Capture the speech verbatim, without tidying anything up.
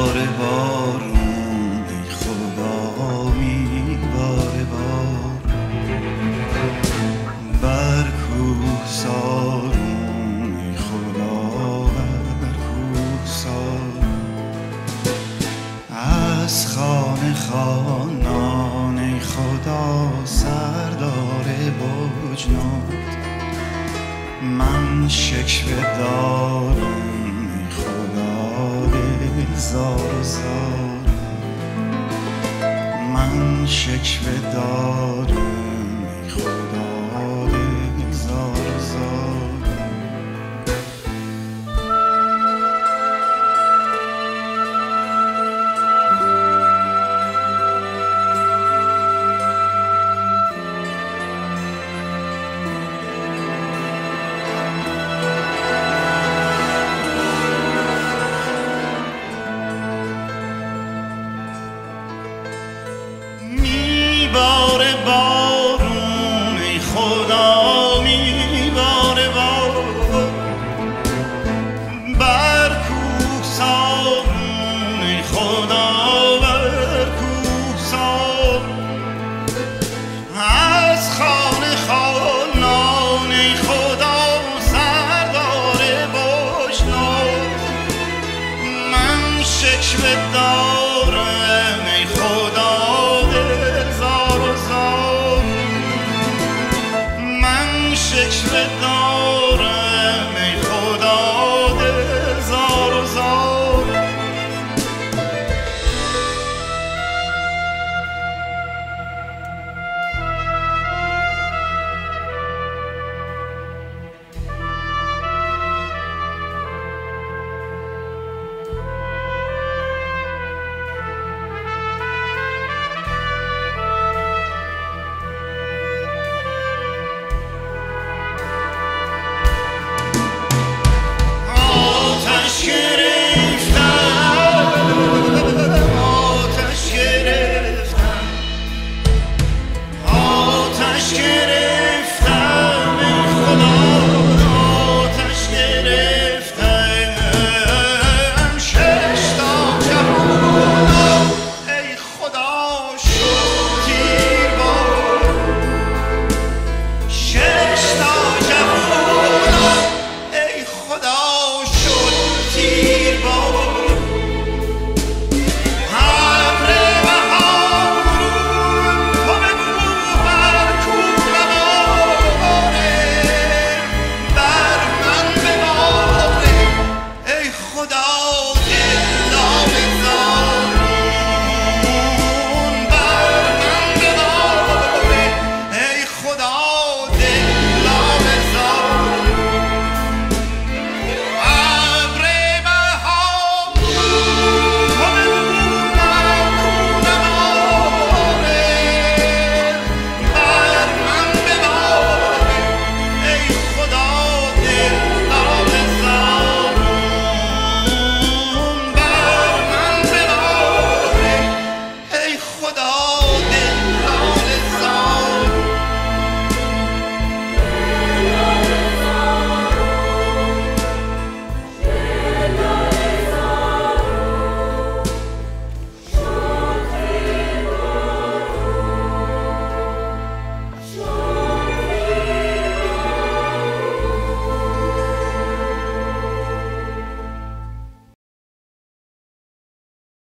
باره بارون ای خدا میباره بار بر کوهسارون ای خدا بر کوهسارون از خانه خانان ای خدا سردار بجنات من شکوه دارم ای خدا دلزار زار من شکوه دارم ای خدا دلزار زار میباره بارون ای خدا میباره بار بر کوهسارون ای خدا بر کوهسارون از خانه خانان ای خدا سردار بشنو من شکوه دارم